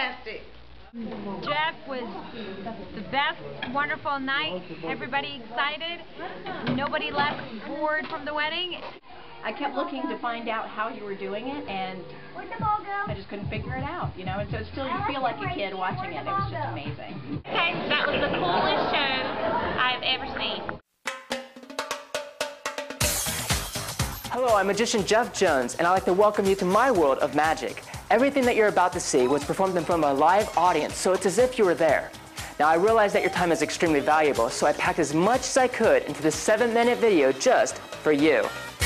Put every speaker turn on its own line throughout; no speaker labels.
fantastic. Jeff was the best, wonderful night. Everybody excited. Nobody left bored from the wedding.
I kept looking to find out how you were doing it, and I just couldn't figure it out, you know, and so still you feel like a kid watching it. It was just amazing.
Okay, that was the coolest show I've ever seen.
Hello, I'm magician Jeff Jones, and I'd like to welcome you to my world of magic. Everything that you're about to see was performed in front of a live audience, so it's as if you were there. Now, I realize that your time is extremely valuable, so I packed as much as I could into this 7-minute video just for you.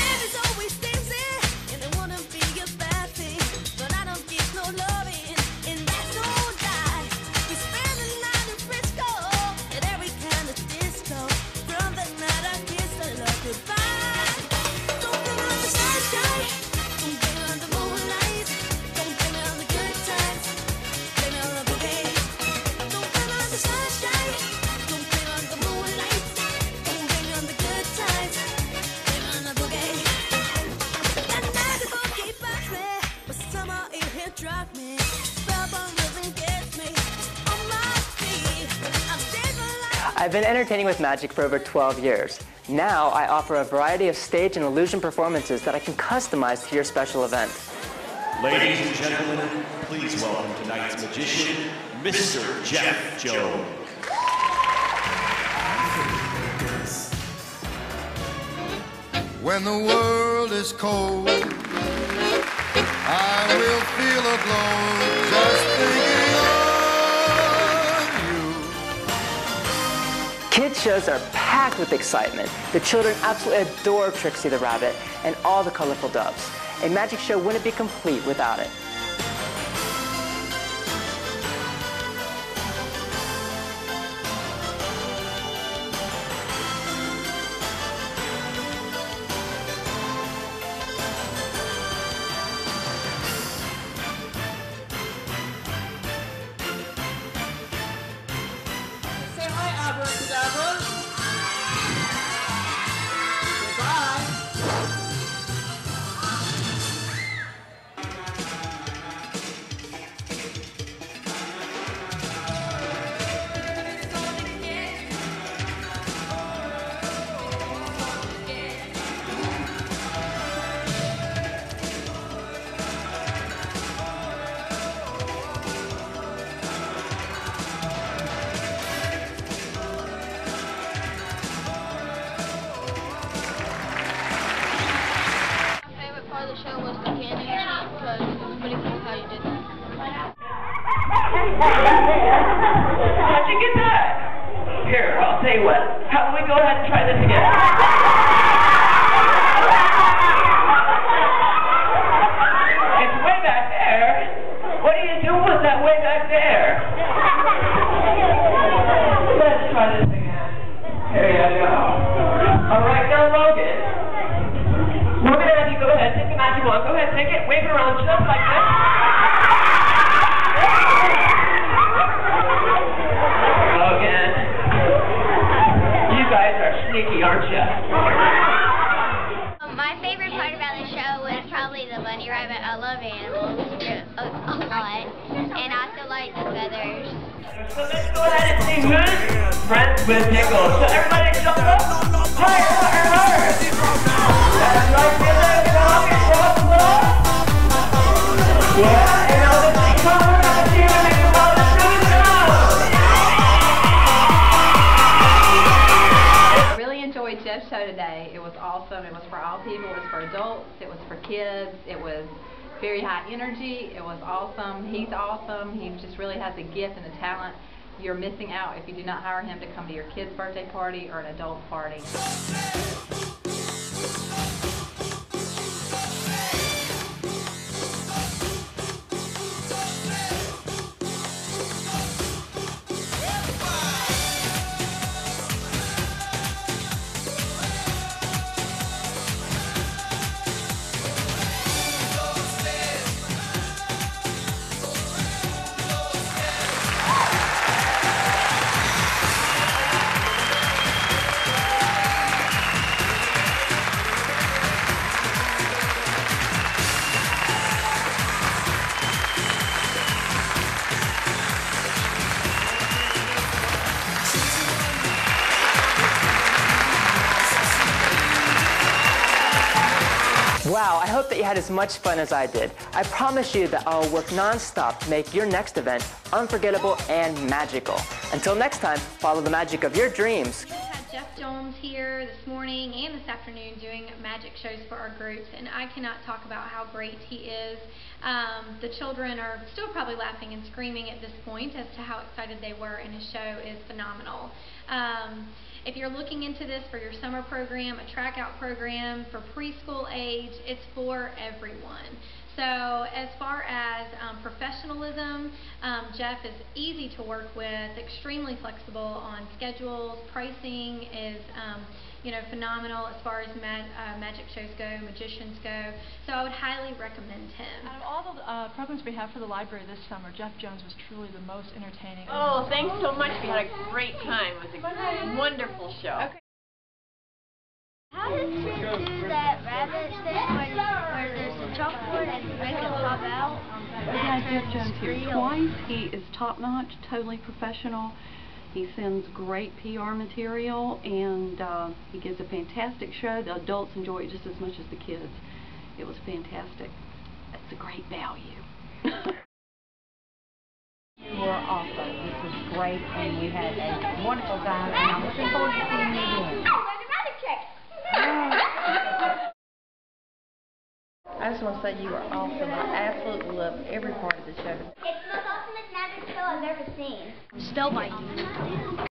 I've been entertaining with magic for over 12 years. Now I offer a variety of stage and illusion performances that I can customize to your special event.
Ladies and gentlemen, please welcome tonight's magician, Mr. Jeff Jones.
When the world is cold, I will feel a glow just thinking of you.
Kids shows are packed with excitement. The children absolutely adore Trixie the Rabbit and all the colorful doves. A magic show wouldn't be complete without it.
How'd you get that? Here, I'll tell you what. How about we go ahead and try this again? It's way back there. What are you doing with that way back there? Let's try this again. Here you go. All right, now Logan. We're going to have you go ahead, take the magic wand. Go ahead, take it, wave it around just like this. Sneaky, aren't you?
My favorite part about the show was probably the bunny rabbit. I love animals a lot, and I also like the feathers.
So let's go ahead and sing Who's Friends with Nichols. So everybody jump up, higher, higher, higher. That's right, feel that dog and cross the love. Yeah, and now let's sing color and let's hear it make the world a true sound.
Jeff's show today. It was awesome. It was for all people. It was for adults. It was for kids. It was very high energy. It was awesome. He's awesome. He just really has a gift and a talent. You're missing out if you do not hire him to come to your kid's birthday party or an adult party.
Now, I hope that you had as much fun as I did. I promise you that I'll work non-stop to make your next event unforgettable and magical. Until next time, follow the magic of your dreams.
We had Jeff Jones here this morning and this afternoon doing magic shows for our groups, and I cannot talk about how great he is. The children are still probably laughing and screaming at this point as to how excited they were, and his show is phenomenal. If you're looking into this for your summer program, a track out program for preschool age, it's for everyone. So as far as professionalism, Jeff is easy to work with, extremely flexible on schedules. Pricing is phenomenal as far as magic shows go, magicians go. So I would highly recommend him.
Out of all the programs we have for the library this summer, Jeff Jones was truly the most entertaining.
Oh, thanks so much. We had a great time. It was a wonderful show.
Okay.
How does she do that rabbit thing where there's a chalkboard and you make it pop out?
We had Jeff Jones here twice. He is top-notch, totally professional. He sends great PR material, and he gives a fantastic show. The adults enjoy it just as much as the kids. It was fantastic. That's a great value.
You were awesome. This was great, and we had a wonderful time, and I'm looking forward to seeing you again.
I just want to say you were awesome. I absolutely loved every part of the show.
It's the most awesomest magic show I've ever seen. I'm still by you.